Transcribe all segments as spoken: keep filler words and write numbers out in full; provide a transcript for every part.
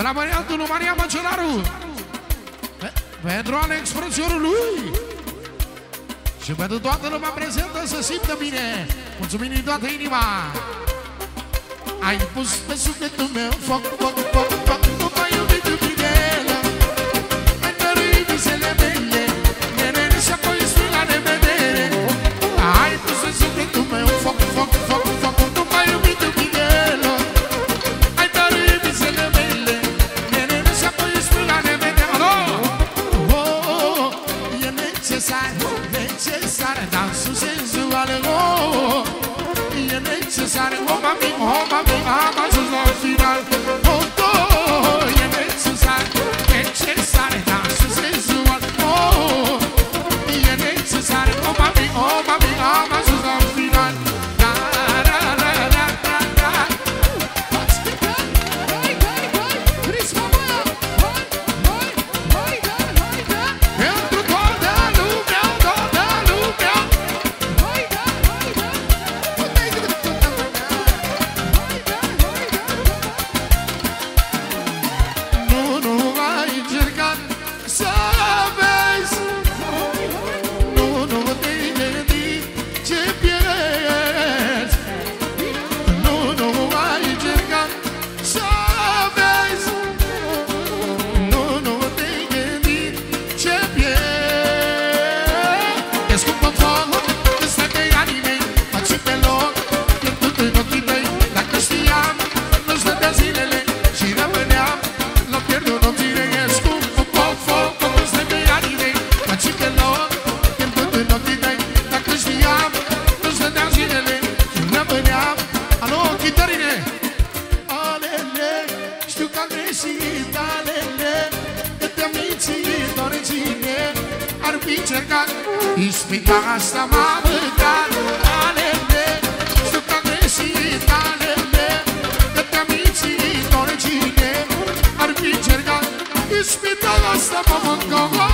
la variantul lui Maria Măcelaru, pentru Alex frățiorul lui și pentru toată lumea prezentă să simtă bine. Mulțumim din toată inima. Ai pus pe sufletul meu foc, foc, foc, foc. Nu m-ai iubit iubitele, ai dăruit visele mele, mereu și apoi spui la nevedere. Ai pus pe sufletul meu foc, foc, foc, foc. Nu m-ai iubit iubitele, ai dăruit visele mele, mereu și apoi spui la nevedere. Alo! Oh, e necesar, necesar dansul senzual. Oh, e necesar, oh mami, oh mami, am ajuns la final. Oh, oh, e necesar, necesar dansul senzual. Oh, e necesar, oh mami, oh mami, am ajuns la final. Da, da, da, da, da, da. Hai, hai, hai, risca mea. Hai, hai, hai, da, hai, da. Pentru toată lumea, toată lumea. Hai, da, hai, da. Nu, nu ai încercat să vezi. Nu, nu te-ai gândit ce pierzi. Nu, nu ai încercat să vezi. Nu, nu te-ai gândit ce pierzi. E scumpă foc, ăsta de anii mei, faci pe loc, pierdut în ochii tăi. Dacă știam, nu stătea zilele și rămâneam la pierdut nopțile. E scumpă foc, foc, foc, ăsta de anii mei, faci pe loc, pierdut în ochii tăi. Dacă știam, nu stătea zilele și rămâneam. Alo, chitările! Alele, știu că am greșit, alele, că te-am mințit, oricine ar fi încercat. Ispita asta m-a mâncat, alele, știu că am greșit, alele, că te-am mințit, oricine ar fi încercat. Ispita asta m-a mâncat.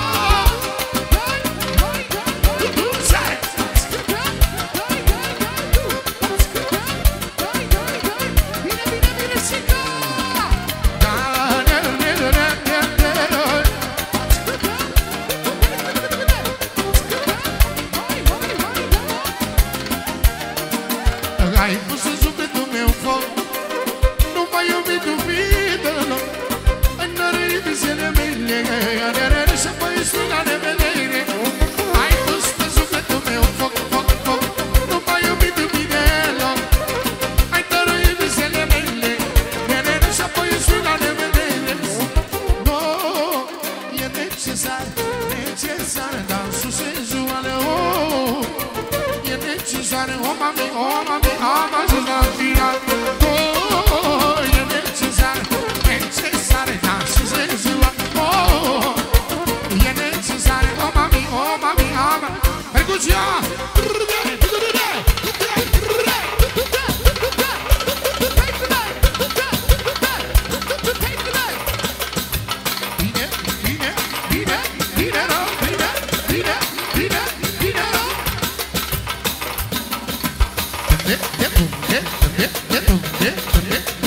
Ai pus în sufletul meu foc, nu m-ai iubit iubită-l, ai nărit visele mele, și apoi spui la nevedere. Ai pus pe sufletul meu foc, foc, foc, nu m-ai iubit iubită-l, ai nărit visele mele, și apoi spui la nevedere. Oh, e necesar, necesar dansul senzual. Oh, e necesar, oh mami, oh mami, am ajuns la final. Oh, e necesar, necesar dansul senzual. Oh, e necesar, oh mami, oh mami, am. Percuția! Bine, bine, bine, bine, rău, bine, bine, bine, bine, rău. De, de, de, de, de, de, de, de,